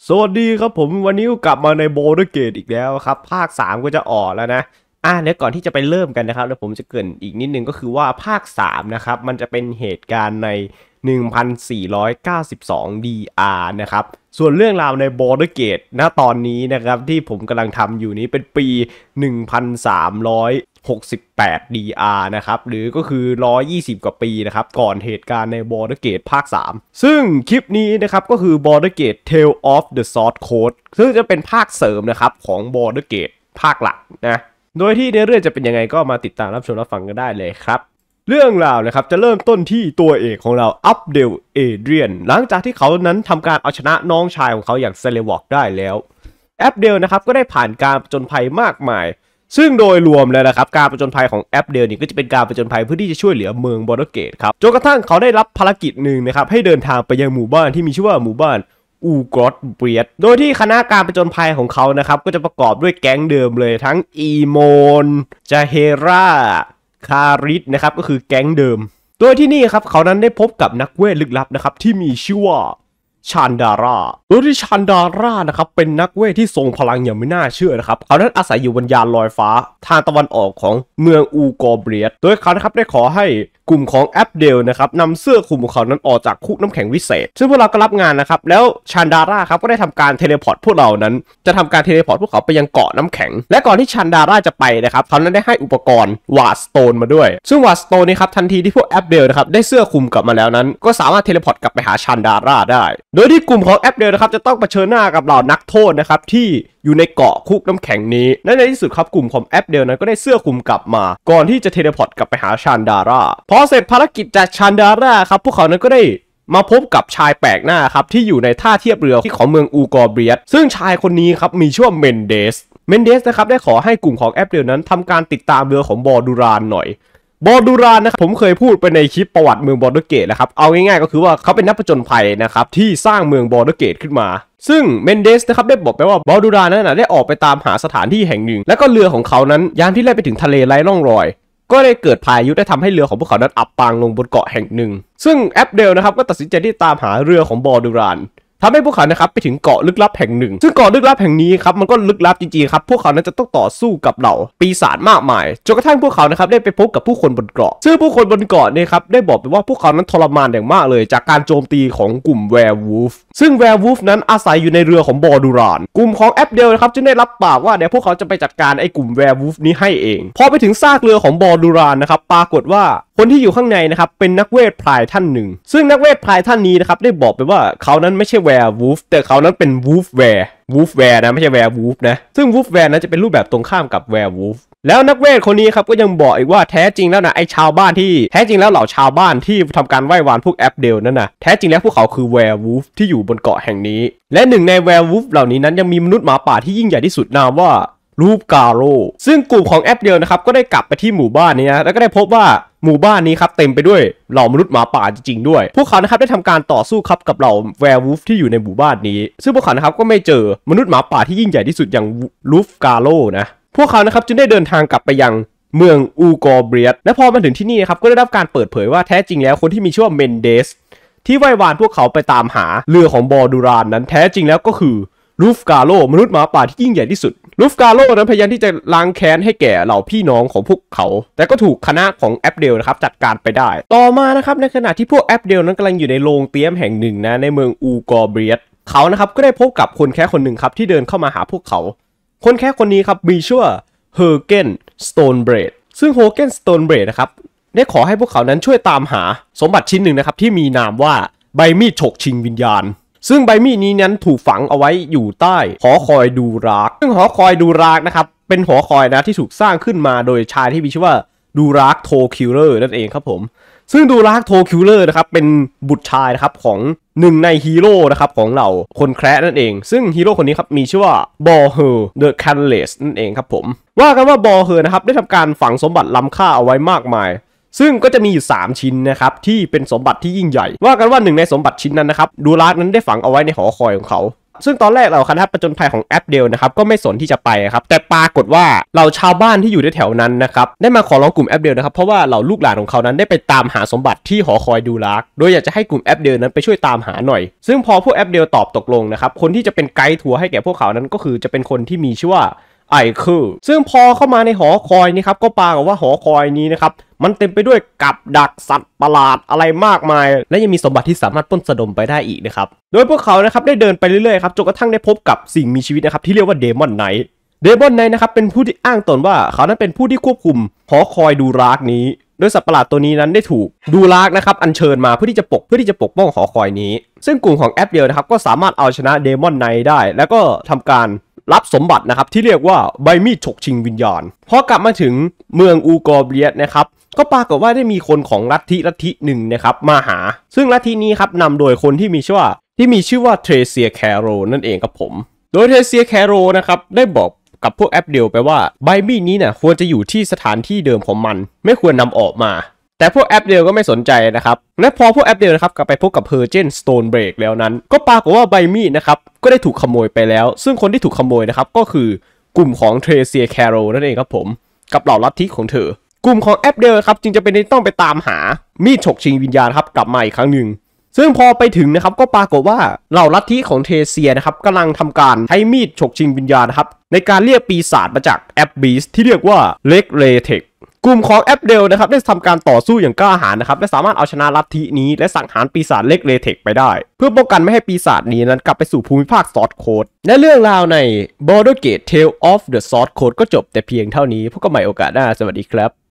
สวัสดีครับผมวันนี้ก็กลับมาในโบว์เกตอีกแล้วครับภาค3ก็จะออกแล้วนะเดี๋ยวก่อนที่จะไปเริ่มกันนะครับแล้วผมจะเกริ่นอีกนิดนึงก็คือว่าภาค3นะครับมันจะเป็นเหตุการณ์ใน1492 DR นะครับส่วนเรื่องราวในโบว์เกตณตอนนี้นะครับที่ผมกำลังทำอยู่นี้เป็นปี1368 DR นะครับหรือก็คือ120กว่าปีนะครับก่อนเหตุการณ์ใน Baldur's Gate ภาค3ซึ่งคลิปนี้นะครับก็คือ Baldur's Gate Tale of the Sword Coast ซึ่งจะเป็นภาคเสริมนะครับของ Baldur's Gate ภาคหลักนะโดยที่เนื้อเรื่องจะเป็นยังไงก็มาติดตามรับชมรับฟังกันได้เลยครับเรื่องราวนะครับจะเริ่มต้นที่ตัวเอกของเราอัปเดลเอเดรียนหลังจากที่เขานั้นทำการเอาชนะน้องชายของเขาอย่างเซเลวอกได้แล้วอัปเดลนะครับก็ได้ผ่านการผจญภัยมากมายซึ่งโดยรวมแล้วนะครับการผจญภัยของแอปเดลนี่ก็จะเป็นการผจญภัยเพื่อที่จะช่วยเหลือเมืองบอร์เดอร์เกตครับจนกระทั่งเขาได้รับภารกิจหนึ่งนะครับให้เดินทางไปยังหมู่บ้านที่มีชื่อว่าหมู่บ้านอูกรอดเบียดโดยที่คณะการผจญภัยของเขานะครับก็จะประกอบด้วยแก๊งเดิมเลยทั้งอีโมนจาเฮราคาริสนะครับก็คือแก๊งเดิมโดยที่นี่ครับเขานั้นได้พบกับนักเวทลึกลับนะครับที่มีชื่อว่าชันดาร่าโดยที่ชันดาร่านะครับเป็นนักเวทที่ทรงพลังอย่างไม่น่าเชื่อนะครับเขานั้นอาศัยอยู่บนยานลอยฟ้าทางตะวันออกของเมืองอูกอร์เบียดโดยเขานะครับได้ขอให้กลุ่มของแอปเดลนะครับนำเสื้อคลุมของเขานั้นออกจากคุกน้ำแข็งวิเศษซึ่งพวกเราก็รับงานนะครับแล้วชันดาร่าครับก็ได้ทำการเทเลพอร์ตพวกเรานั้นจะทำการเทเลพอร์ตพวกเขาไปยังเกาะน้ำแข็งและก่อนที่ชันดาร่าจะไปนะครับเขานั้นได้ให้อุปกรณ์วาร์สโตนมาด้วยซึ่งวาร์สโตนนี้ครับทันทีที่พวกแอปเดลนะครับได้เสื้อคลุมกลับมาแล้วนั้นก็สามารถเทเลพอร์ตกลับไปหาชันดาร่าได้โดยที่กลุ่มของแอปเดลนะครับจะต้องเผชิญหน้ากับเหล่านักโทษนะครับที่อยู่ในเกาะคุกน้ำแข็งนี้และในที่สุดครับกลุ่มของแอปเดลนั้นก็ได้เสื้อคลุมกลับมาก่อนที่จะเทเลพอร์ตกลับไปหาชันดาร่าพอเสร็จภารกิจจากชันดาร่าครับพวกเขานั้นก็ได้มาพบกับชายแปลกหน้าครับที่อยู่ในท่าเทียบเรือที่ของเมืองอูกอร์เบียดซึ่งชายคนนี้ครับมีชื่อว่าเมนเดสนะครับได้ขอให้กลุ่มของแอปเดลนั้นทำการติดตามเรือของบอร์ดูรานหน่อยบอร์ดูรานนะครับผมเคยพูดไปในคลิปประวัติเมืองบอร์เดอร์เกตแล้วครับเอาง่ายๆก็คือว่าเขาเป็นนักผจญภัยนะครับที่สร้างเมืองบอร์เดอร์เกตขึ้นมาซึ่งเมนเดสนะครับได้บอกไปว่าบอร์ดูรานนั้นได้ออกไปตามหาสถานที่แห่งหนึ่งและก็เรือของเขานั้นยามที่แล่นไปถึงทะเลไร้ร่องรอยก็ได้เกิดพายุได้ทำให้เรือของพวกเขานั้นอับปางลงบนเกาะแห่งหนึ่งซึ่งแอปเดลนะครับก็ตัดสินใจที่ตามหาเรือของบอร์ดูรานทำให้พวกเขานะครับไปถึงเกาะลึกลับแห่งหนึ่งซึ่งเกาะลึกลับแห่งนี้ครับมันก็ลึกลับจริงๆครับพวกเขานั้นจะต้องต่อสู้กับเหล่าปีศาจมากมายจนกระทั่งพวกเขานะครับได้ไปพบกับผู้คนบนเกาะซึ่งผู้คนบนเกาะเนี่ยครับได้บอกไปว่าพวกเขานั้นทรมานอย่างมากเลยจากการโจมตีของกลุ่มแวร์วูฟซึ่งแวร์วูฟนั้นอาศัยอยู่ในเรือของบอร์ดูรานกลุ่มของแอปเดลนะครับจึงได้รับปากว่าเดี๋ยวพวกเขาจะไปจัดการไอ้กลุ่มแวร์วูฟนี้ให้เองพอไปถึงซากเรือของบอร์ดูรานนะครับปรากฏว่าคนที่อยู่ข้างในนะครับเป็นนักเวทพรายท่านหนึ่งซึ่งนักเวทพรายท่านนี้นะครับได้บอกไปว่าเขานั้นไม่ใช่แวร์วูฟแต่เขานั้นเป็นวูฟแวร์นะไม่ใช่แวร์วูฟนะซึ่งวูฟแวร์นั้นจะเป็นรูปแบบตรงข้ามกับแวร์วูฟแล้วนักเวทคนนี้ครับก็ยังบอกอีกว่าแท้จริงแล้วนะไอชาวบ้านที่แท้จริงแล้วเหล่าชาวบ้านที่ทำการไหว้วานพวกแอปเดลนั่นนะแท้จริงแล้วพวกเขาคือแวร์วูฟที่อยู่บนเกาะแห่งนี้และหนึ่งในแวร์วูฟเหล่านี้นั้นยังมีมนุษย์หมาป่าที่ยิ่งใหญ่ที่สุดนามว่ารูปกาโรซึ่งกลุ่มของแอปเดลนะครับก็ได้กลับไปที่หมู่บ้านนี้นะแล้วก็ได้พบว่าหมู่บ้านนี้ครับเต็มไปด้วยเหล่ามนุษย์หมาป่าจริงๆด้วยพวกเขานะครับได้ทำการต่อสู้ครับกับเหล่าแวร์วูฟที่อยู่ในหมู่บ้านนี้ซึ่งพวกเขานะครับก็ไม่เจอมนุษย์หมาป่าที่ยิ่งใหญ่ที่สุดอย่างรูปกาโรนะพวกเขานะครับจึงได้เดินทางกลับไปยังเมืองอูกอร์เบียดและพอมาถึงที่นี่ครับก็ได้รับการเปิดเผยว่าแท้จริงแล้วคนที่มีชื่อว่าเมนเดสที่ไหว้วานพวกเขาไปตามหาเรือของบอร์ดูรานนั้นแท้จริงแล้วก็คือรูฟกาโรมนุษย์หมาป่าที่ยิ่งใหญ่ที่สุดรูฟกาโรนั้นพยายามที่จะล้างแค้นให้แก่เหล่าพี่น้องของพวกเขาแต่ก็ถูกคณะของแอปเดลนะครับจัดการไปได้ต่อมานะครับในขณะที่พวกแอปเดลนั้นกำลังอยู่ในโรงเตรียมแห่งหนึ่งนะในเมืองอูกอร์เบียดเขานะครับก็ได้พบกับคนแค่คนหนึ่งครับที่เดินเข้ามาหาพวกเขาคนแค่คนนี้ครับมีชื่อเฮอร์เกนสโตนเบรดซึ่งเฮอร์เกนสโตนเบรดนะครับได้ขอให้พวกเขานั้นช่วยตามหาสมบัติชิ้นหนึ่งนะครับที่มีนามว่าใบมีดฉกชิงวิญญาณซึ่งใบมีดนี้นั้นถูกฝังเอาไว้อยู่ใต้หอคอยดูรักซึ่งหอคอยดูรักนะครับเป็นหอคอยนะที่ถูกสร้างขึ้นมาโดยชายที่มีชื่อว่าดูรักโทคิลเลอร์นั่นเองครับผมซึ่งดูรักโทคิลเลอร์นะครับเป็นบุตรชายนะครับของหนึ่งในฮีโร่นะครับของเหล่าคนแคร์นั่นเองซึ่งฮีโร่คนนี้ครับมีชื่อว่าบอเฮอร์เดอะแคนเลสนั่นเองครับผมว่ากันว่าบอเฮอร์นะครับได้ทำการฝังสมบัติล้ำค่าเอาไว้มากมายซึ่งก็จะมีอยู่3ชิ้นนะครับที่เป็นสมบัติที่ยิ่งใหญ่ว่ากันว่าหนึ่งในสมบัติชิ้นนั้นนะครับดูรักนั้นได้ฝังเอาไว้ในหอคอยของเขาซึ่งตอนแรกเราคณะประจนภัยของแอปเดลนะครับก็ไม่สนที่จะไปครับแต่ปรากฏว่าเราชาวบ้านที่อยู่แถวนั้นนะครับได้มาขอร้องกลุ่มแอปเดลนะครับเพราะว่าเราลูกหลานของเขานั้นได้ไปตามหาสมบัติที่หอคอยดูลาร์กโดยอยากจะให้กลุ่มแอปเดลนั้นไปช่วยตามหาหน่อยซึ่งพอพวกแอปเดลตอบตกลงนะครับคนที่จะเป็นไกด์ทัวร์ให้แก่พวกเขานั้นก็คือจะเป็นคนที่มีชื่อว่าไอคือซึ่งพอเข้ามาในหอคอยนี่ครับก็ปรากฏว่าหอคอยนี้นะครับมันเต็มไปด้วยกับดักสัตว์ประหลาดอะไรมากมายและยังมีสมบัติที่สามารถปล้นสะดมไปได้อีกนะครับโดยพวกเขานะครับได้เดินไปเรื่อยๆครับจนกระทั่งได้พบกับสิ่งมีชีวิตนะครับที่เรียกว่าเดมอนไนท์นะครับเป็นผู้ที่อ้างตนว่าเขานั้นเป็นผู้ที่ควบคุมหอคอยดูลาร์กนี้โดยสัตว์ประหลาดตัวนี้นั้นได้ถูกดูลาร์กนะครับอัญเชิญมาเพื่อที่จะปกป้องหอคอยนี้ซึ่งกลุ่มของแอปเดียวนะครับก็สามารถเอาชนะเดมอนไนท์ได้แล้วก็ทำการรับสมบัตินะครับที่เรียกว่าใบมีดฉกชิงวิญญาณพอกลับมาถึงเมืองอูกอเบียสนะครับก็ปรากฏว่าได้มีคนของลัทธิหนึ่งนะครับมาหาซึ่งลัทธินี้ครับนำโดยคนที่มีชื่อว่าเทรเซียแคโรนั่นเองครับผมโดยเทรเซียแคโรนะครับได้บอกกับพวกแอปเดียวไปว่าใบมีดนี้เนี่ยควรจะอยู่ที่สถานที่เดิมของมันไม่ควรนำออกมาแต่พวกแอปเดลก็ไม่สนใจนะครับและพอพวกแอปเดลนะครับกลับไปพบกับเพอร์เจนสโตนเบรกแล้วนั้นก็ปรากฏว่าใบมีดนะครับก็ได้ถูกขโมยไปแล้วซึ่งคนที่ถูกขโมยนะครับก็คือกลุ่มของเทรเซียแคโรนั่นเองครับผมกับเหล่าลัทธิของเธอกลุ่มของแอปเดลครับจึงจะเป็นต้องไปตามหามีดฉกชิงวิญญาณครับกลับมาอีกครั้งหนึ่งซึ่งพอไปถึงนะครับก็ปรากฏว่าเหล่าลัทธิของเทรเซียนะครับกำลังทำการใช้มีดฉกชิงวิญญาณนะครับในการเรียกปีศาจมาจากแอปบีสที่เรียกว่าเล็กเรเทคกลุ่มของแอปเดลนะครับได้ทำการต่อสู้อย่างกล้าหาญนะครับและสามารถเอาชนะลัทธินี้และสังหารปีศาจเล็กเรเทคไปได้เพื่อป้องกันไม่ให้ปีศาจนี้นั้นกลับไปสู่ภูมิภาคซอร์สโค้ดและเรื่องราวใน Baldur's Gate Tale of the Source Code ก็จบแต่เพียงเท่านี้พบกันใหม่โอกาสหน้าสวัสดีครับ